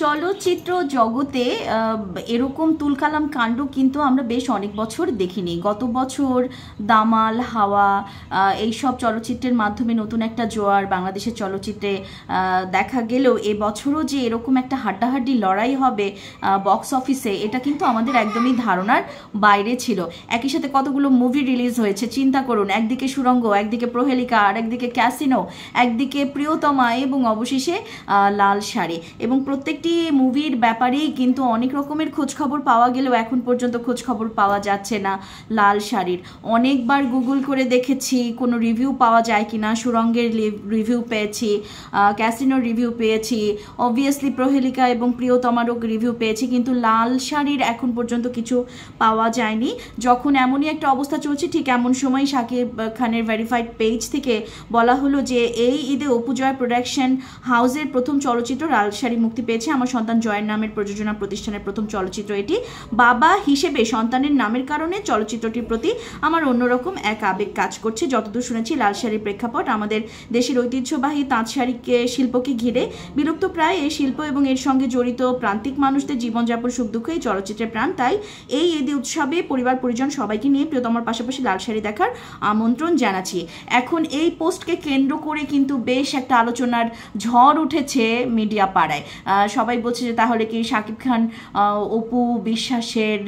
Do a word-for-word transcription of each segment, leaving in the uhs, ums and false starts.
চলচ্চিত্র জগতে এরকম তুলকালাম কাণ্ড কিন্তু আমরা বেশ অনেক বছর দেখিনি। গত বছর দামাল, হাওয়া এইসব চলচ্চিত্রের মাধ্যমে নতুন একটা জোয়ার বাংলাদেশের চলচ্চিত্রে দেখা গেলেও এবছরও যে এরকম একটা হাড্ডাহাড্ডি লড়াই হবে বক্স অফিসে, এটা কিন্তু আমাদের একদমই ধারণার বাইরে ছিল। একই সাথে কতগুলো মুভি রিলিজ হয়েছে চিন্তা করুন, একদিকে সুরঙ্গ, একদিকে প্রহেলিকা, আর একদিকে ক্যাসিনো, একদিকে প্রিয়তমা এবং অবশেষে লাল শাড়ি। এবং প্রত্যেকটি মুভির ব্যাপারেই কিন্তু অনেক রকমের খোঁজখবর পাওয়া গেলেও এখন পর্যন্ত খোঁজখবর পাওয়া যাচ্ছে না লাল শাড়ির। অনেকবার গুগল করে দেখেছি কোনো রিভিউ পাওয়া যায় কিনা। সুরঙ্গের রিভিউ পেয়েছি, ক্যাসিনোর রিভিউ পেয়েছি, অবভিয়াসলি প্রহেলিকা এবং প্রিয়তমারও রিভিউ পেয়েছি, কিন্তু লাল শাড়ির এখন পর্যন্ত কিছু পাওয়া যায়নি। যখন এমনই একটা অবস্থা চলছে ঠিক এমন সময় শাকিব খানের ভেরিফাইড পেজ থেকে বলা হলো যে এই ঈদে অপু জয় প্রোডাকশন হাউসের প্রথম চলচ্চিত্র লাল শাড়ি মুক্তি পেয়েছে। আমার সন্তান জয়ের নামের প্রযোজনা প্রতিষ্ঠানের প্রথম চলচ্চিত্র এটি। বাবা হিসেবে সন্তানের নামের কারণে চলচ্চিত্রটির প্রতি আমার অন্যরকম এক আবেগ কাজ করছে। যতদূর শুনেছি লাল শাড়ির প্রেক্ষাপট আমাদের দেশের ঐতিহ্যবাহী তাঁত শাড়িকে শিল্পকে ঘিরে বিলুপ্ত প্রায় এই শিল্প এবং এর সঙ্গে জড়িত প্রান্তিক মানুষদের জীবনযাপন সুখ দুঃখ এই চলচ্চিত্রের প্রাণ। তাই এই ঈদে উৎসবে পরিবার পরিজন সবাইকে নিয়ে প্রিয়তমার পাশাপাশি লাল শাড়ি দেখার আমন্ত্রণ জানাচ্ছি। এখন এই পোস্টকে কেন্দ্র করে কিন্তু বেশ একটা আলোচনার ঝড় উঠেছে মিডিয়া পাড়ায়। সবাই বলছে যে তাহলে কি শাকিব খান অপু বিশ্বাসের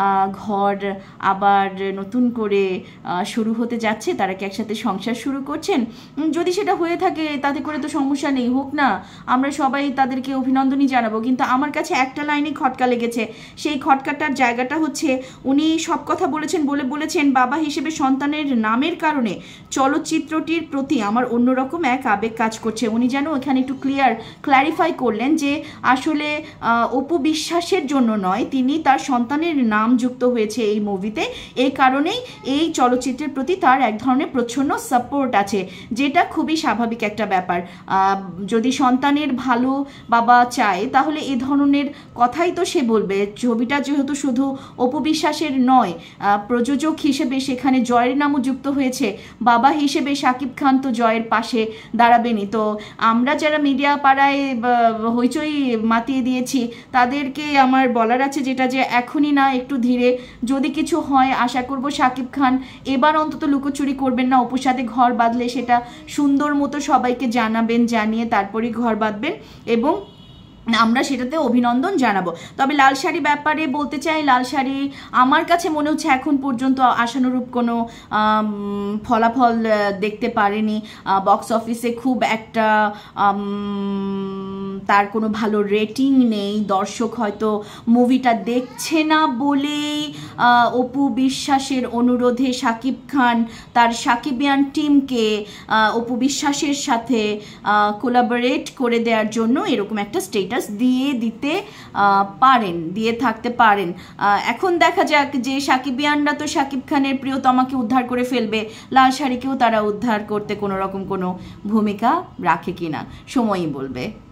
ঘর আবার নতুন করে শুরু হতে যাচ্ছে, তারা কি একসাথে সংসার শুরু করছেন? যদি সেটা হয়ে থাকে তাতে করে তো সমস্যা নেই, হোক না, আমরা সবাই তাদেরকে অভিনন্দনই জানাবো। কিন্তু আমার কাছে একটা লাইনে খটকা লেগেছে। সেই খটকাটার জায়গাটা হচ্ছে উনি সব কথা বলেছেন বলে বলেছেন বাবা হিসেবে সন্তানের নামের কারণে চলচ্চিত্রটির প্রতি আমার অন্যরকম এক আবেগ কাজ করছে। উনি যেন এখানে একটু ক্লিয়ার ক্ল্যারিফাই করলেন যে আসলে অপু বিশ্বাসের জন্য নয়, তিনি তার সন্তানের নাম যুক্ত হয়েছে এই মুভিতে, এই কারণেই এই চলচ্চিত্রের প্রতি তার এক ধরনের প্রচ্ছন্ন সাপোর্ট আছে, যেটা খুবই স্বাভাবিক একটা ব্যাপার। যদি সন্তানের ভালো বাবা চায় তাহলে এই ধরনের কথাই তো সে বলবে। ছবিটা যেহেতু শুধু অপু বিশ্বাসের নয়, প্রযোজক হিসেবে সেখানে জয়ের নামও যুক্ত হয়েছে, বাবা হিসেবে শাকিব খান তো জয়ের পাশে দাঁড়াবেনি। তো আমরা যারা মিডিয়া পাড়ায় হইচই মাতিয়ে দিয়েছি তাদেরকে আমার বলার আছে যেটা যে এখনই না, একটু ধীরে। যদি কিছু হয় আশা করব শাকিব খান এবার অন্তত লুকোচুরি করবেন না, অপুর সাথে ঘর বাঁধলে সেটা সুন্দর মতো সবাইকে জানাবেন, জানিয়ে তারপরেই ঘর বাঁধবেন এবং আমরা সেটাতে অভিনন্দন জানাবো। তবে লাল শাড়ি ব্যাপারে বলতে চাই, লাল শাড়ি আমার কাছে মনে হচ্ছে এখন পর্যন্ত আশানুরূপ কোনো ফলাফল দেখতে পারেনি। বক্স অফিসে খুব একটা তার কোনো ভালো রেটিং নেই। দর্শক হয়তো মুভিটা দেখছে না বলেই অপু বিশ্বাসের অনুরোধে শাকিব খান তার সাকিবিয়ান টিমকে অপু বিশ্বাসের সাথে কোলাবোরেট করে দেওয়ার জন্য এরকম একটা স্টেটাস দিয়ে দিতে পারেন, দিয়ে থাকতে পারেন। এখন দেখা যাক যে সাকিবিয়ানরা তো শাকিব খানের প্রিয়তমাকে উদ্ধার করে ফেলবে, লাল শাড়িকেও তারা উদ্ধার করতে কোনো রকম কোনো ভূমিকা রাখে কিনা, সময়ই বলবে।